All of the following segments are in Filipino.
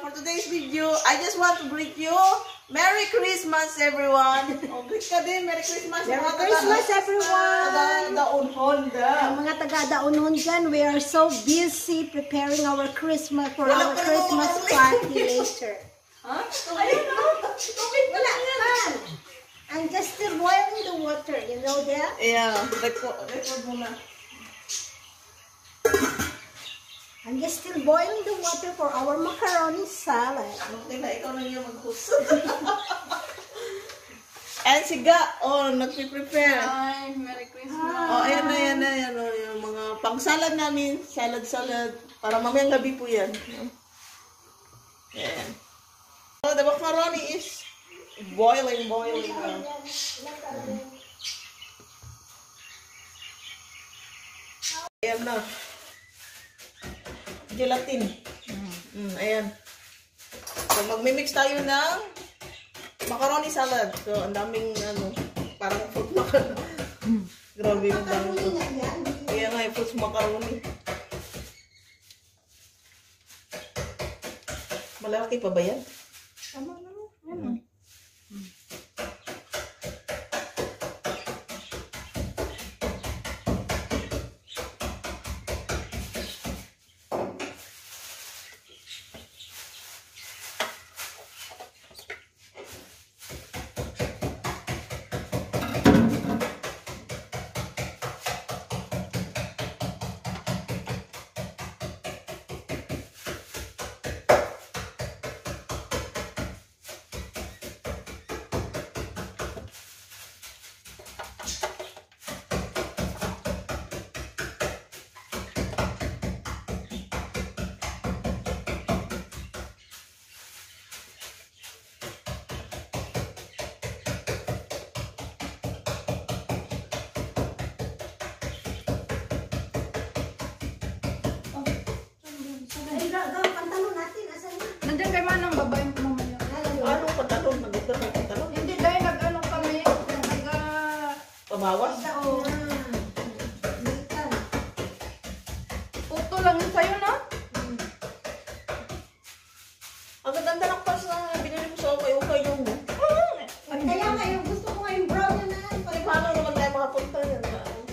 for today's video, I just want to greet you. Merry Christmas, everyone. Oh, greet ka din. Merry Christmas. Merry Christmas, everyone. Daunhon. Mga taga-Daunhon dyan, we are so busy preparing our Christmas for our Christmas party later. Huh? Ayun na. Wala naman. I'm just still boiling the water, you know that? Yeah. Record muna. I'm just still boiling the water for our macaroni salad. Okay na, ikaw na niya mag-host. And si Ga, nagpiprepare. Hi, Merry Christmas. Ayan na. Yung mga pang-salad namin. Salad. Para mamayang gabi po yan. Ayan. So, the macaroni is boiling. Ayan na. Gelatin. Ayan. So, magmimix tayo ng macaroni salad. So, ang daming, parang fruit macaroni. Grabe yung dami. Ayan nga, yung fruit macaroni. Malaki pa ba yan? Tama na mo. Yan. Nandiyan kay Manang babae mo mamaya. Anong pantalon? Naganda ng pantalon? Hindi, dahil nag-ano kami. Pabawas? Puto lang yun sa'yo, no? Ang ganda ng pas na binili mo sa ukay yung mo. Kaya nga, yung gusto ko nga yung brown na Paano naman tayo makapunta yan?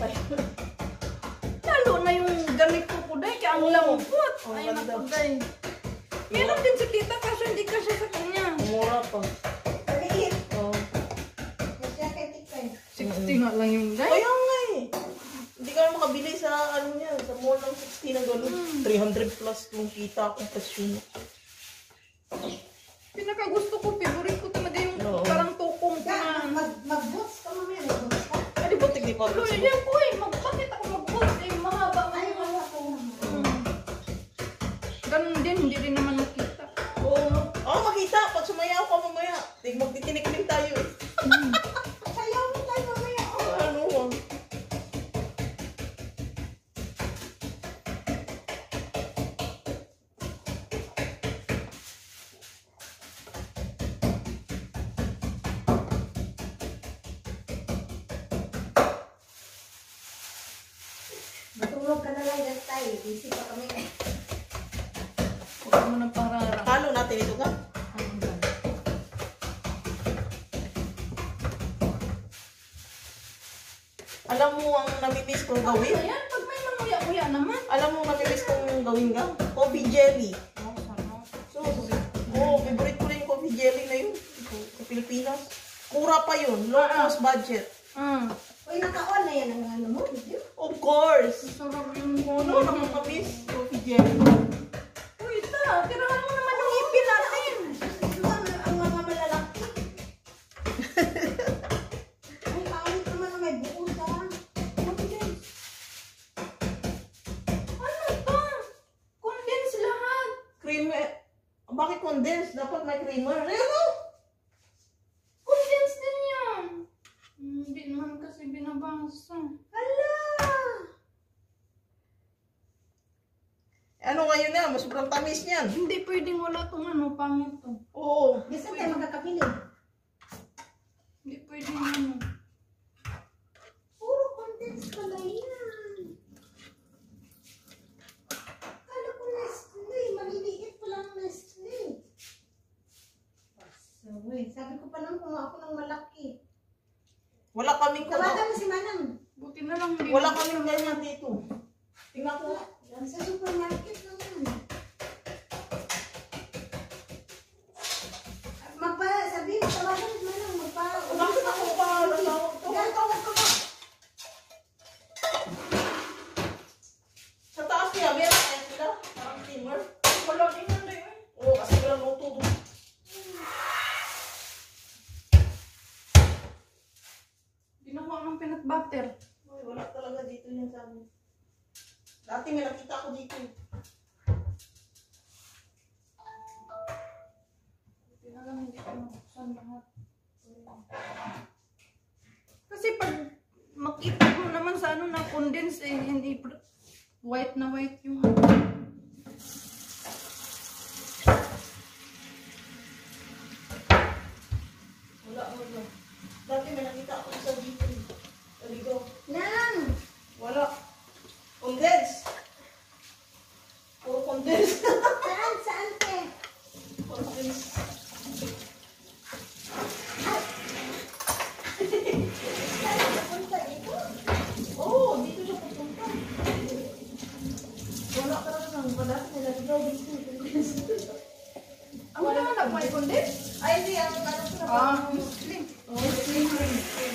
Lalo na yung ganito ko dahil kaya ang lambot. Ang Ay, ganda. naku dahil. Meron din si tita kaso hindi kasi sa kanya. Mura pa. maliit. Oh. Masya kay Tikay. 60 nga lang yung dahil. Kaya nga eh. Hindi ka makabili sa niya, sa mall ng 60 na gano'n. 300 plus yung kita kung kasyon. Pinakagusto ko, favorite ko talaga yung Oo. parang tukong ko Ya, na. mag-boots ka mamaya. Mag-boots ka. Ay, di ba tigni pa? Pero yan po eh, bakit ako mag-boot? Eh, mahaba nga Ay, yung wala ko naman. Ganun din, hindi rin naman nakita. Oo, makita. Pag sumayaw ka mamaya. Magtitinik-tinik tayo eh. Sayaw mo tayo mamaya. Ano? Matulog ka na lang dyan tayo. Busy pa kami. Huwag mo nang parara. Halo natin ito ka? Alam mo ang namimiss kong gawin? Ayan, pag may manguya-nguya naman. Alam mo ang namimiss kong gawin ka? Coffee jelly. So, favorite ko rin yung coffee jelly na yun. Sa Pilipinas. Mura pa yun. Low cost budget. Uy, naka-on na yan ang ano mo. Video. Of course. Sarap yung Ano na nakamiss? Coffee jelly. Uy, ita, tirahan mo naman yung ipin natin. Ang mga malalaki. Ang pangit naman na may buo sa. Ano ito? Condense lahat. Creamer. Bakit condensed? Dapat may creamer. Ano? Condense din yan. Hindi naman kasi binabasa. Hala! Ano ngayon na? Mas sobrang tamis niyan. Hindi pwedeng wala tong ano, pangit to. Oo. Gusto tayo magkakapili. Hindi pwedeng ano. Puro condense pala yan. Kala ko Nestle. Maliliit pa lang Nestle. Wala kaming ganyan dito. Tingnan ko. Yan sa supermarket naman. Sabihin mo, tawagan mo lang. Bakit ako pa natawag to? Tawag ka ba? Sa taas niya, meron kaya sila? Parang steamer. Wala din yan rin. Oo, kasi walang luto doon. Ginawa ng peanut butter. Ay, wala talaga dito yan sa amin. Dati may nakita ako dito. Hindi na lang, hindi ko nabuksan lahat. Kasi pag makita mo naman sa ano na condense eh, hindi white na white yung Wala. Dati may nakita ako sa dito. Aligo. Nang! Wala. Condense. Puro condense. Saan, te? Condense. Saan napunta dito? Oo, dito siya pupunta. Wala ka naman ang dati may naligaw dito. ang wala na po ay condense. Ay, hindi. Ang ano ko na Slim. Oh, slim rin.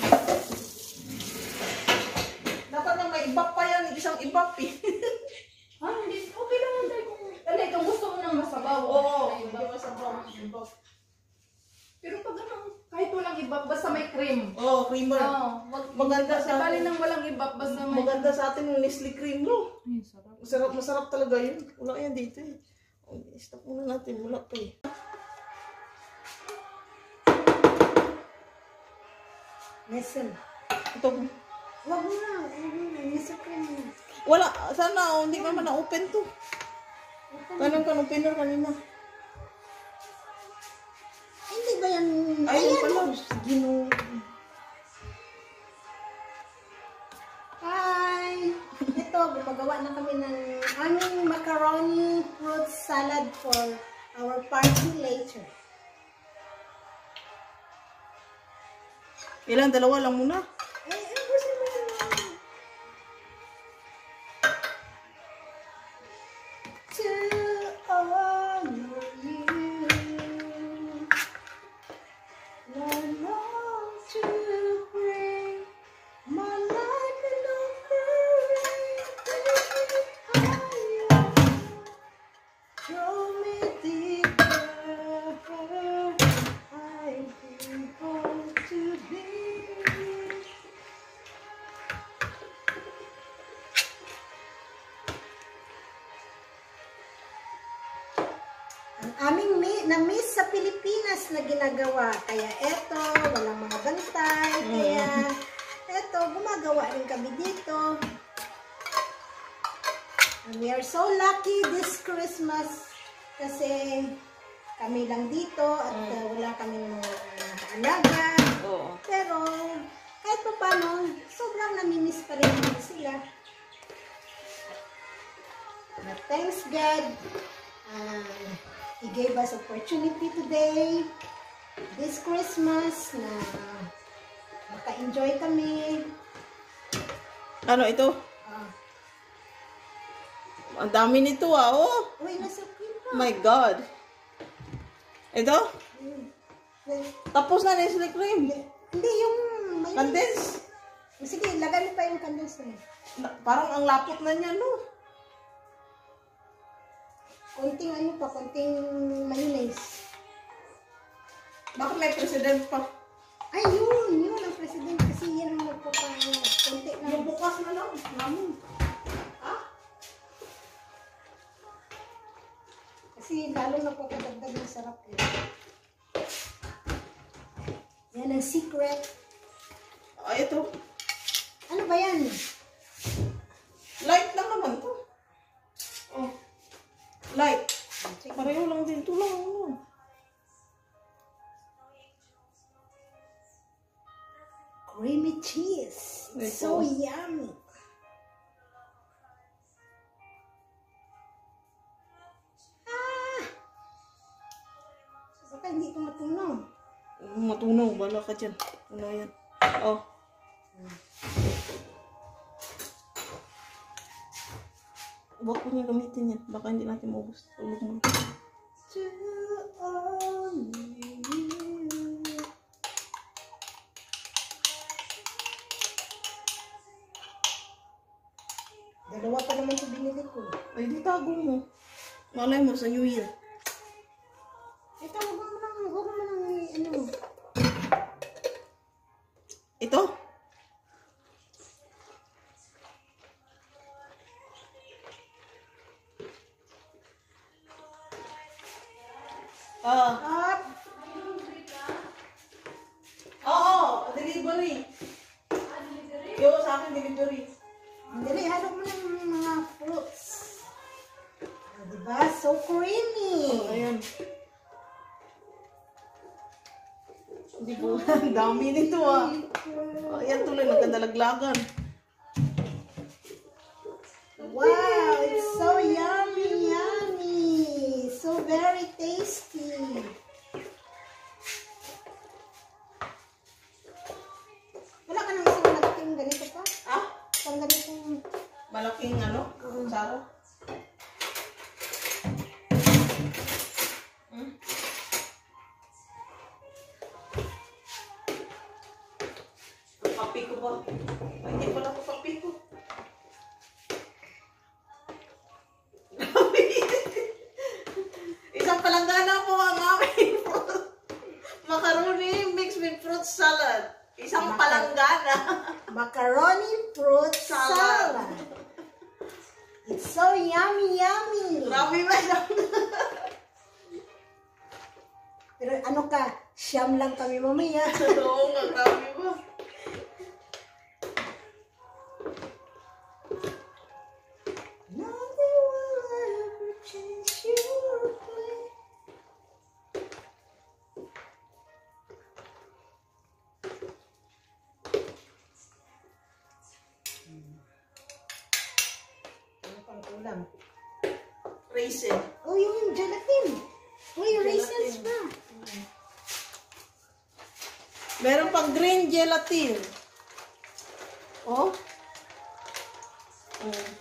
Dapat na may ibap pa yan. Isang ibap eh. Hindi. Okay lang yan tayo kung... Hindi, kung gusto mo ng masabaw. Oo. Ay, Hindi masabaw. Ibap. pero pag ano, kahit walang ibab, basta may cream. Oo, creamer. Maganda Sa sa bali atin. nang walang ibab, basta may... Maganda sa atin yung Nestle cream, no? Ay, sarap. Masarap talaga yun. Wala yan dito eh. Oh, stop muna natin. Wala pa eh. Listen. Ito. Wag mo na. Nasa cream mo. Wala. Sana, oh, hindi naman na-open to. Tanong ka nung pinner kanina. Hindi ba yan? Ayun pala. Ginoo. Hi! Ito, gumagawa na kami ng aming macaroni fruit salad for our party later. Ilan? Dalawa lang muna. Gusto mo yun? To honor you, Lord, long to bring my life in offering higher. Show me deeper, I'm able to be. Ang aming na-miss sa Pilipinas na ginagawa. Kaya eto, walang mga bantay. Kaya eto, gumagawa rin kami dito. And we are so lucky this Christmas kasi kami lang dito at wala kaming mga alaga. Oo. Pero kahit pa paano, sobrang namimiss pa rin sila. But thanks God, He gave us opportunity today, this Christmas, na maka-enjoy kami. Ano ito? Ang dami nito ah, oh. Uy, nasa cream pa. My God. Ito? Tapos na Nestle cream. Hindi, yung may... Condense. Sige, lagay mo pa yung condense na. Parang ang lapot na niya, no? Konting ano pa, konting mayonnaise. Bakit may president pa? Ay, yun ang president kasi yan ang magpapano. Konti na. Yung bukas na lang. Namin. Ha? Kasi lalo nagpapadagdag ng sarap eh. Yan ang secret. Ay, ito. Ano ba yan? Light lang naman to. Oh. Light. Pareho lang din. Ito lang. Ano. Creamy cheese. It's so yummy. Baka hindi ito matunaw. Matunaw. Bala ka dyan. Ano yan? Oh. Huwag ko niya gamitin yan. Baka hindi natin maubos. Tulog mo. To only you. Dalawa pa naman ito binili ko. Ay, di tago mo. Malay mo sa New Year. Ito, huwag mo nang, ano. Ito? Up. Oo, delivery. Yo, sa akin delivery. Dali, halo mo ng mga fruits. Diba? So creamy. Ayan. Hindi po, ang dami nito ah. Ayan tuloy, nagkadalaglagan. Wow, it's so yummy, yummy. So very tasty. Wala ka nang isang malaking ganito pa? Ah? Isang ganitong... Malaking ano? Saro? Papi ko ba? Ay, hindi pala ko papi ko. Isang palanggana po ang aming macaroni mixed with fruit salad. Isang palanggana. Macaroni fruit salad. It's so yummy, yummy. Grabe ba siya? Pero ano ka, siyam lang kami mamaya. Oo nga, grabe ba? Nothing will ever change your place. Ano pang ulam? Raisin. Oh, yung gelatin. Oh, yung raisins pa. Meron pang green gelatin. Oh. Oh.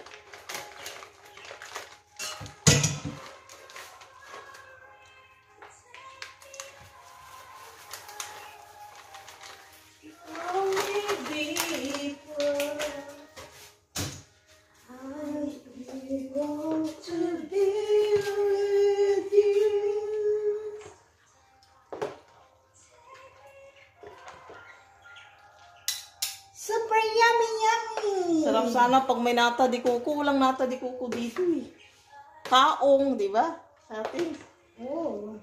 Super yummy, yummy. Sarap sana pag may nata di kuko. Walang nata di kuko dito eh. Kaong, di ba? Sa atin. Oh.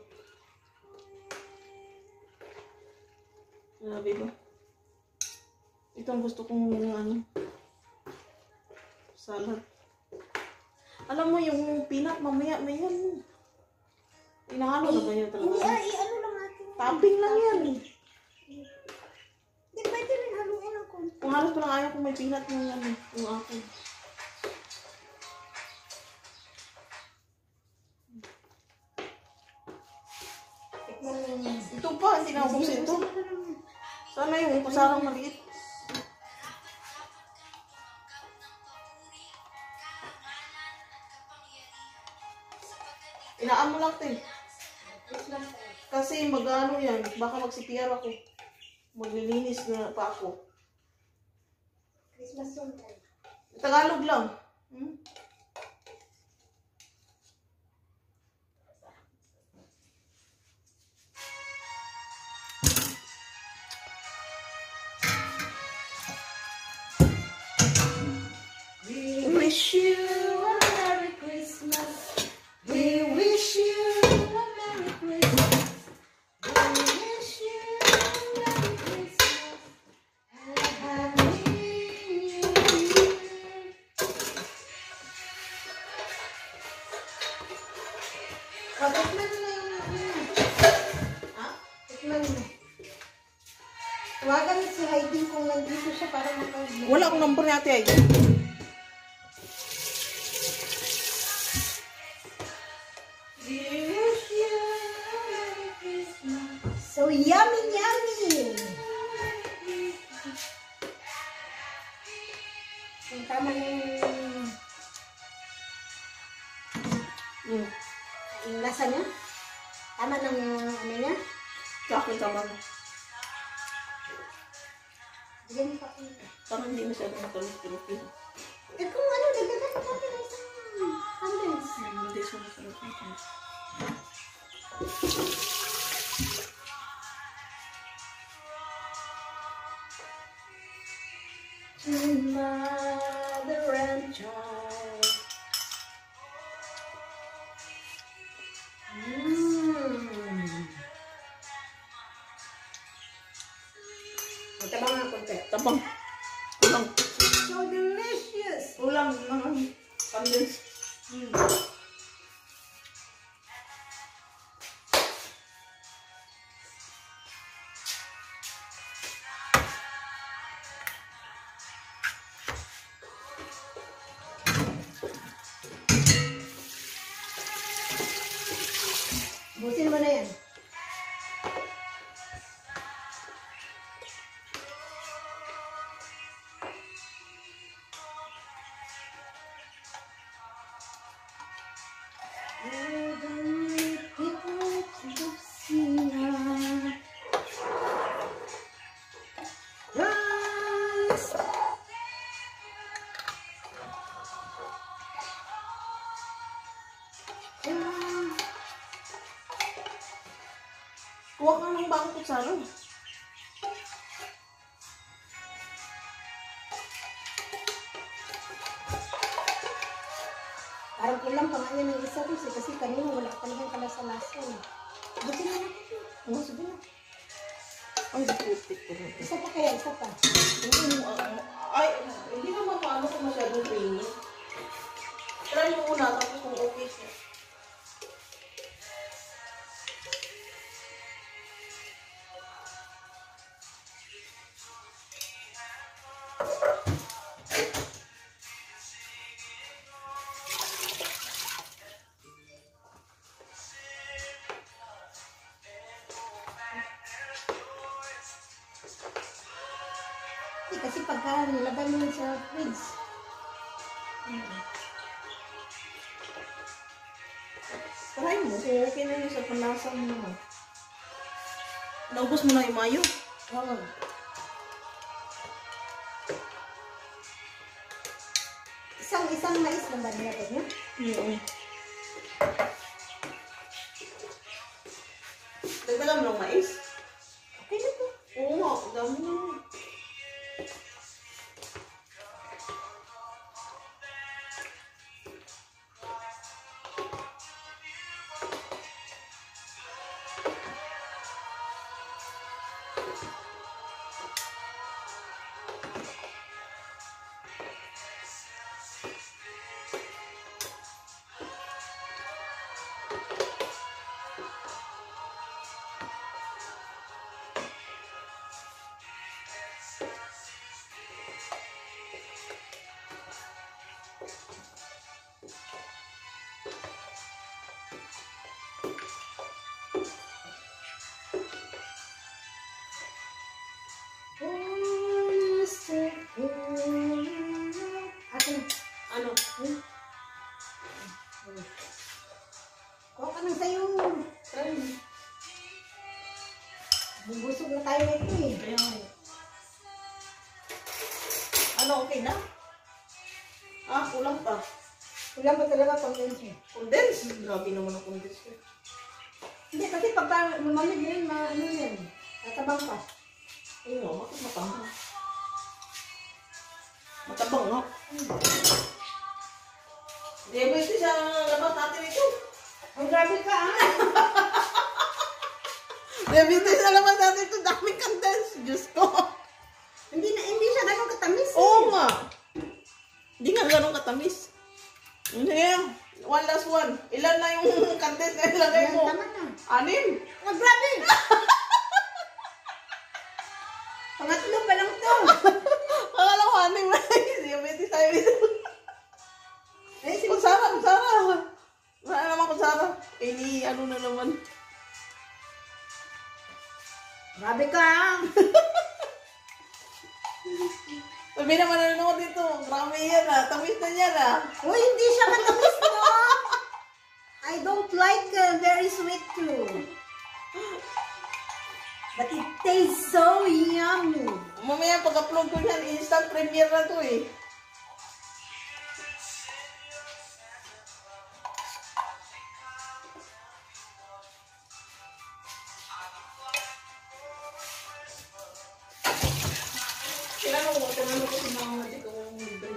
Grabe ba? Ito ang gusto kong ano. Salad. Alam mo yung peanut mamaya may yan. Inahalo na ba yun Hindi, talaga? ano lang natin. Topping lang yan eh. Hindi, pwede rin haluin ang konti. Kung halos pa lang ayaw kung may peanut yung ano. Yung ako. Tikman mo yun. Ito pa, hindi na ubos ito. Sana yung kusarang maliit. Inaan mo lang, te. Kasi mag-ano yan, baka magsipiyar ako. Maglilinis na pa ako. Christmas soon tayo. Tagalog lang. Hmm? We wish you a Merry Christmas. We wish you a Merry Christmas. We wish you a Merry Christmas and a Happy New Year. Oh, tikman mo na yung Ha? tikman mo. Tawagan si Heidi kung nandito siya para makag- Wala akong number ni ate ay. So yummy, yummy! Ang tama na yung Yung lasa niya. Tama ng ano niya. Sa akin tama na. Bigyan mo pa ako. Parang hindi masyadong matamis-tamis yun. Eh kung ano, dagdagan mo natin ng isang condense. Hindi siya masarap ng tamis. Mother and child. Matabang nga konti. Tabang. Kulang. So delicious. Kulang naman. Condense. Busin mo na yan. Kuha ka ng bagong kutsara. Parang kulang pa nga yan ng isa kasi kanina wala talagang kalasa-lasa. Buti na natin. Oh, sige na. Ay, putik ko rin. Isa pa kaya, isa pa. Ay, hindi naman paano kung masyadong creamy. Try mo muna, tapos kung okay siya. Kasi pagka nilagay mo sa fridge. Try mo, kung okay na yun sa panlasa mo naman. Naubos mo na yung mayo. Oo. Isang mais lang ba nilagay niyo? Dagdagan mo ng mais? Okay na po. Oo nga, dami na. Akin na. Ano? Kuha ka ng sayo. Try mo. Bubusog na tayo nito eh. Kaya nga. Ano, okay na? Ah, kulang pa. Kulang ba talaga condense eh? Condense? Grabe naman ang condense ko. Hindi, kasi pag lumamig na yun, ano yan, tatabang pa. Ayun nga, bakit matabang? Matabang nga. Diabetes siya labas natin ito. Ang grabe ka ah! Diabetes siya labas natin ito. Daming condense. Diyos ko. Hindi siya ganun katamis eh. Oo nga. Hindi nga ganun katamis. Hindi. One last one. Ilan na yung condense na ilagay mo? Tama na. 6. Ang grabe! Pangatlo pa lang to. Akala ko 6 na. Diabetes tayo dito. Eh, si Kutsara. Wala naman kutsara. Eh, ni ano na naman. grabe ka ah! Sabi naman nanonood dito. Grabe yan ah. Tamis na yan ah. Uy, hindi siya matamis to! tastes so yummy. Mamaya pag-upload ko yan, instant premiere na to eh. Tinanong ko si mama, di ko mong libre.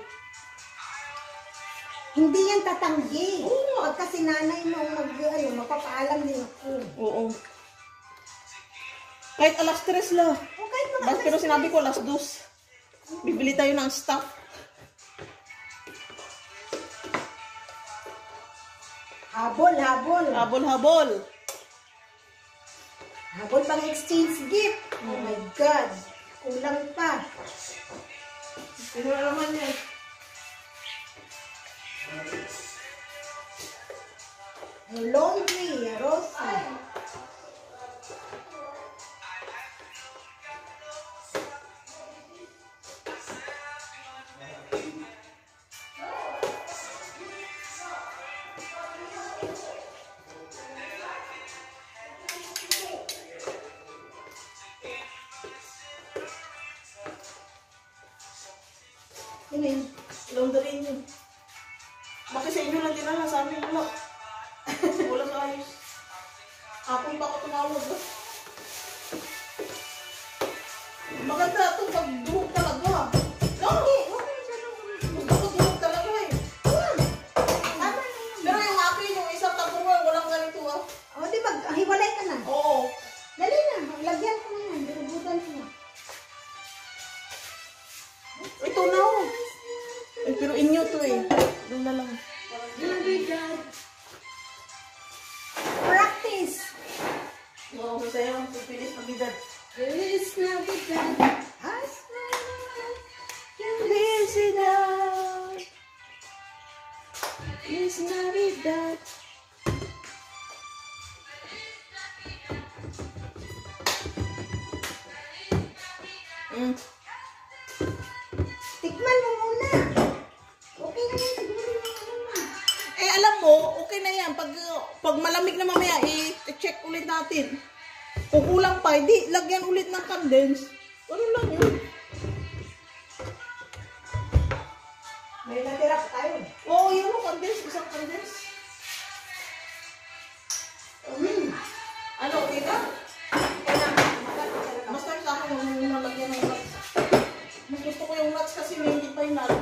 Hindi yan tatanggi. Oo. Pagka si nanay mo mapapaalam din ako. Oo. Kahit alas 3 la. O kahit mga Bas, pero sinabi ko alas 2. Bibili tayo ng stock. habol. Habol-habol. Habol pang exchange gift. Oh my God. Kulang pa. Sino na naman yan? Laundry, Rosie. Ano yun? Laundry yun. Bakit sa inyo lang tinala? Sa amin wala. Wala sa ayos. Apong pa ako tumawag. Maganda ito pag durog talaga. No? Gusto ko durog talaga eh. Tama na yun. Pero yung akin, yung isang tabuhan, walang ganito ah. O di hiwalay ka na. Oo. Dali na. Lagyan ko na yan. Birubutan ko na. Ito na oh. Eh, pero inyo to eh. Doon na lang. Practice. Oo, masaya ang pipilis na bidad. Feliz Navidad. Felicidad. Feliz Navidad. Tikman mo muna. Okay na yan. Siguro yung ano. Eh, alam mo, okay na yan. Pag malamig na mamaya, i-check ulit natin. Kung kulang pa, hindi, lagyan ulit ng condense. Ano lang yun? May natira pa tayo. Oo, yun o, condense. Isang condense. Ano, okay ka? Basta sa akin, huwag mo muna lagyan ng nuts. Mas gusto ko yung nuts kasi may hindi pa yung nalo.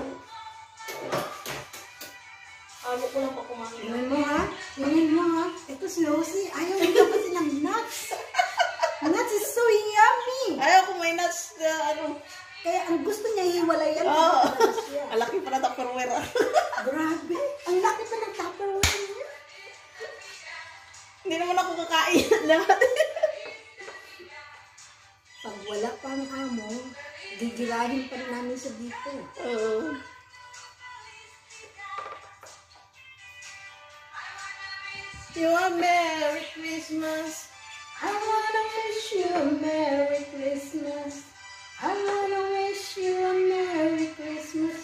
Ayaw ko lang pa kumain. Tingnan mo ha. Tingnan mo ha. Ito si Rosie. Ayaw nito kasi ng nuts. Nuts is so yummy. Ayaw ko may nuts na ano. Kaya ang gusto niya hiwalay yan. Oo. Siya. Alaki pa na Tupperware. Grabe. Ang laki pa ng Tupperware niya. Hindi naman ako kakain lahat. Pag wala pang amo, gigilahin pa rin namin sa dito. Oo. You a Merry Christmas. I wanna wish you a Merry Christmas. I wanna wish you a Merry Christmas.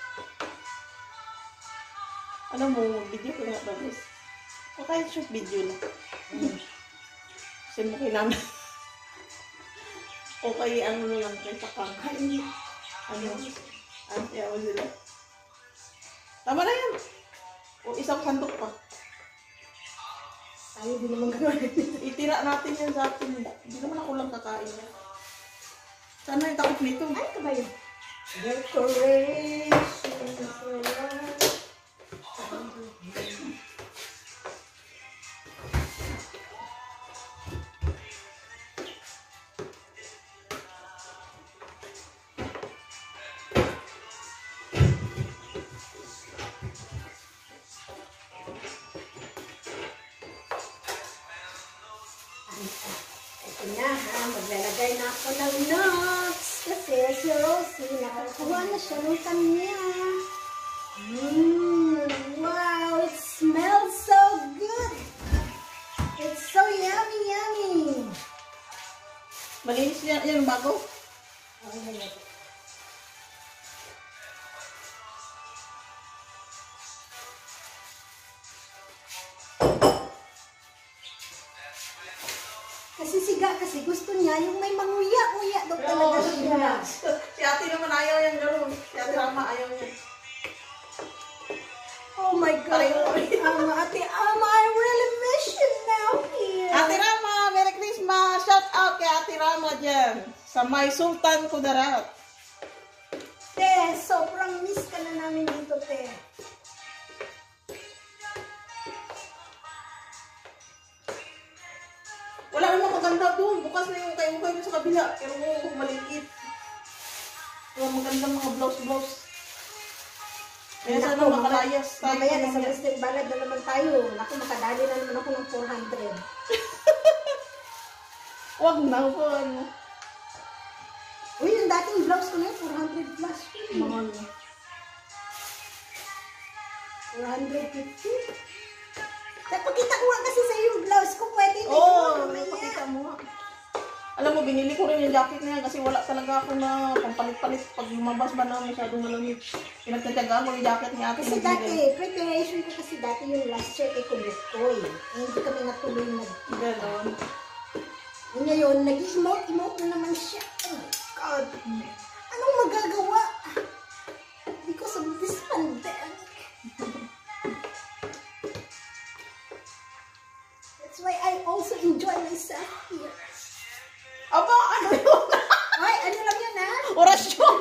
Ano mo, video ko nga tapos. O kahit short video na. Kasi mo kailangan. O kay ano na lang, kay Sakang. Ano? Antiyawa sila. Tama na yan. O isang sandok pa. Tayo din naman gawin. Itira natin yan sa atin. Hindi naman ako lang kakain. Sana yung takot nito. Ay, ito ba yun? Decorations for life. Ito na ha, maglalagay na ako ng nuts kasi si Rosie nakakuha na siya ng kanya. Wow, it smells so good. It's so yummy, yummy. Malinis yan, yan bago. Kasi siga kasi gusto niya yung may manguya Oh my God. Ate Ama, I really miss you now here. Ate Rama, Merry Christmas! Shout out kay Ate Rama dyan. Sa May Sultan Kudarat. Te, sobrang miss ka na namin dito, te. Wala namang maganda doon. Bukas na yung kayo sa kabila. Pero maliit. Wala magandang mga blouse. Kaya sana Naku, makalayas tayo. Mamaya, nasa Western Balad na naman tayo. Naku, makadali na naman ako ng 400. Wag na po. Ano. Uy, yung dating blouse ko na yun, 400 plus. Mahal. 450. Napakita ko nga kasi sa yung blouse ko, pwede na Oo, yun. napakita mo nga. Alam mo, binili ko rin yung jacket na yan kasi wala talaga ako na pampalit-palit. Pag lumabas ba na masyadong malamig. Pinagtatagaan ko yung jacket ni ate. Kasi dati, preparation ko kasi dati yung last year kay Kumukoy. Hindi kami natuloy na. Ganon. Ngayon, nag-emote na naman siya. Oh my God. Anong magagawa? Because of this pandemic. That's why I also enjoy myself here. Aba, ano yun? Ay, ano lang yan ha? Orasyon!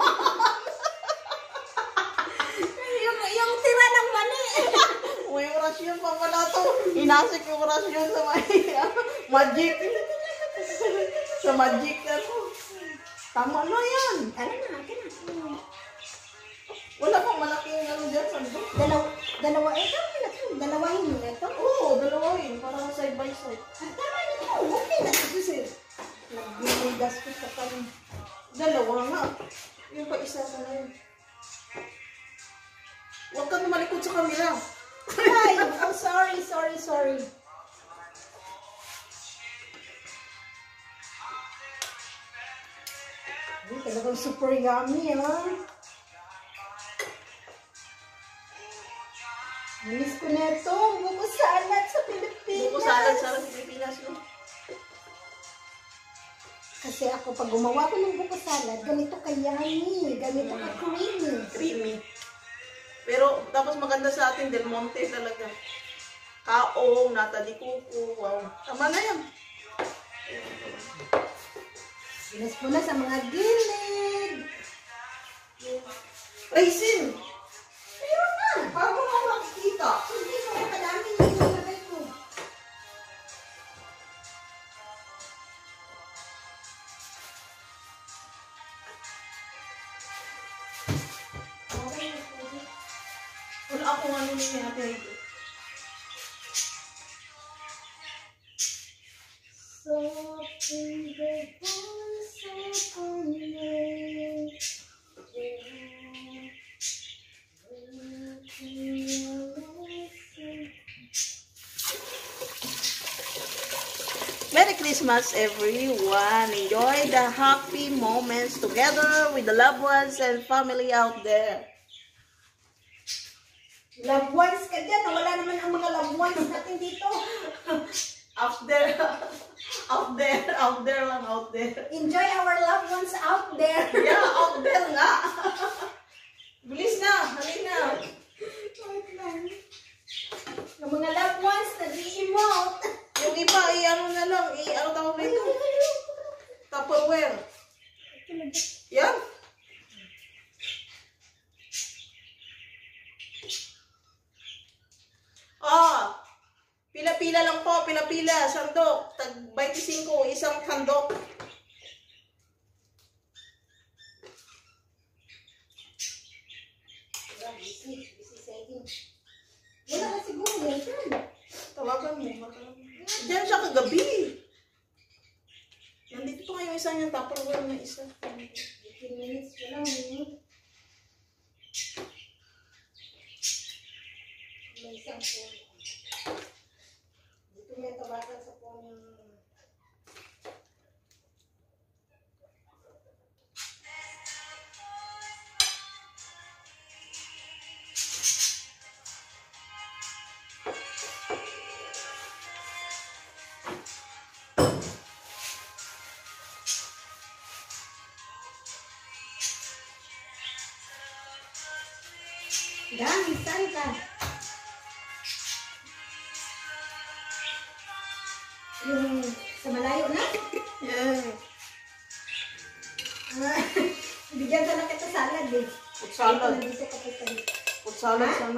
yung tira ng mani. May orasyon pa pala to. Inasik yung orasyon sa magic. Sa magic na to. Tama na yan. Ano na, akin na. Wala pang malaking ano dyan, sando. Dalawa, dalawahin mo na ito. Oo, dalawahin. Para side by side. Tama na ito. Okay na ito, sir. Nag-gas ko sa kanya. Dalawa nga. Yung pa isa na yun. Huwag kang malikod sa camera. Ay, oh, sorry. Ay, talagang super yummy, ha? Namiss ko na ito. Buko salad sa Pilipinas. Buko salad sa Pilipinas. No? Kasi ako, pag gumawa ko ng buko salad, ganito ka-yummy. Ganito ka-creamy. Creamy. Pero tapos maganda sa atin, Del Monte talaga. Kaong, nata di kuko. Wow. Tama na yan. Pinas mo na sa mga gilid. Raisin! Meron na. Para mo nga makikita. Hindi ko kadami yung nilagay ko. Wala akong ano ni Ate Heidi. So in the voice of me. Merry Christmas, everyone. Enjoy the happy moments together with the loved ones and family out there. Loved ones ka dyan. Wala naman ang mga loved ones natin dito. Out there. Out there lang, out there. Enjoy our loved ones out there. Yeah, out there nga. Bilis na, halina. Wait lang. Yung mga loved ones nag-i-emote. Yung iba, i-ano na lang, i-ano tawag rito? Tupperware. Yan. Pila-pila lang po, pila-pila, sandok. Tag 25, isang sandok. Busy setting. Wala ka siguro yan. Tawagan mo. Diyan siya kagabi. Nandito pa kayo isa niyang Tupperware na isa. 15 minutes pa lang. May isang phone. Dito may tabakan sa phone yung... Dami, saan ka? babe. Fruit salad. Nandito ka pa tayo. Fruit salad sana.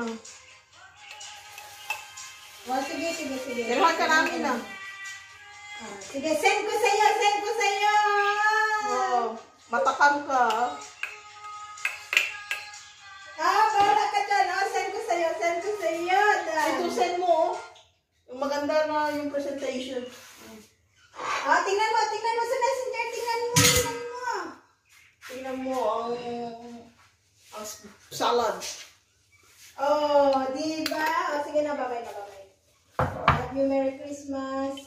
Oh, sige. Dalahan ka namin ah. Sige, send ko sa'yo. Oo. Matakam ka. Bahala ka dyan. Send ko sa'yo. Ito send mo oh. Yung maganda na yung presentation. Tingnan mo sa messenger. Tingnan mo. Tingnan mo ang salad. Diba? Sige na, bye-bye. Happy Merry Christmas.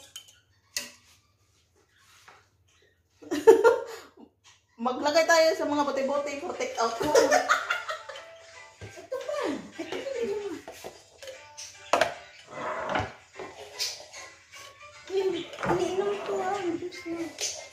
Maglagay tayo sa mga bote-bote for take out. Ito pa. Iniinom ko Diyos na.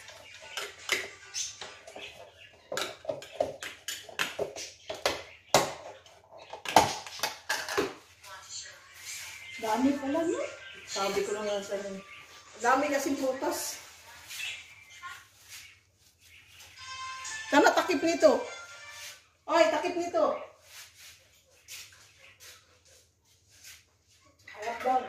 Dami pala, no? Sabi ko lang yan sa inyo. Dami kasing prutas. Sana takip nito. Oy, takip nito. Harap daw.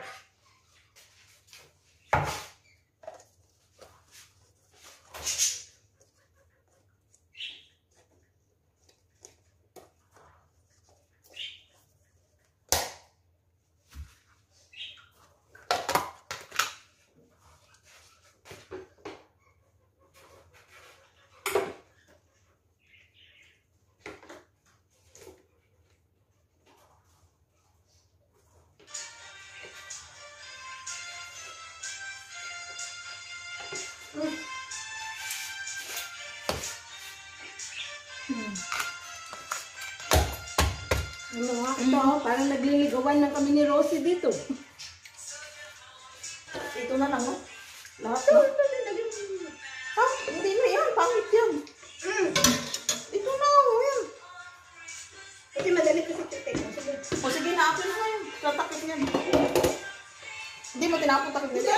Ito, parang nagliligawan na kami ni Rosie dito. Ito na lang, oh. Lahat na. Ha? Hindi na yan. Pangit yan. Ito na, oh. Yan. Kasi madali kasi titik. Sige. O sige na, akin na ngayon. Tatakip niyan. Hindi mo tinapon takip nito.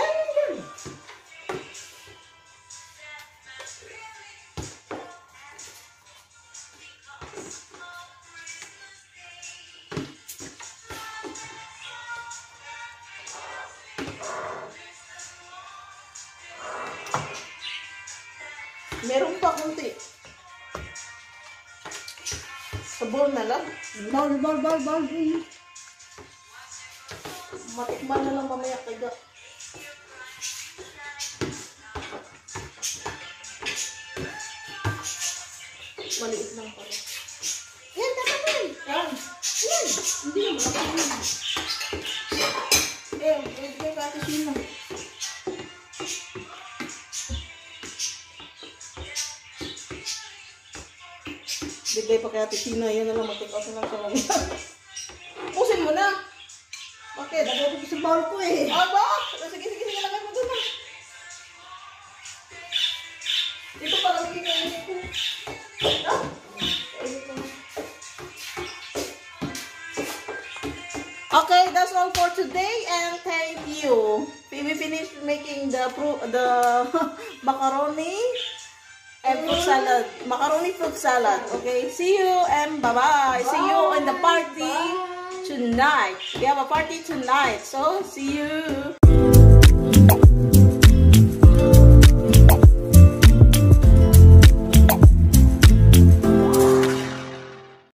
Meron pa kunti. Sa bowl na lang. Ball. Matikman na lang mamaya kaya. Maliit lang pala. Yan, tatapan. Yan. Yan. Hindi mo. Ibigay ka ate Sina. Bigay pa kay ate Sina. Yan na lang mag-take out na lang sa mamaya. Pusin mo na. Bakit? Lagay ko sa bowl ko eh. Aba! Sige, lagay mo doon na. Dito pa lang kikainin ko. Ah! Okay, that's all for today and thank you. We finished making the macaroni and fruit salad. Macaroni fruit salad. Okay, see you and bye-bye. See you in the party tonight. We have a party tonight. So, see you.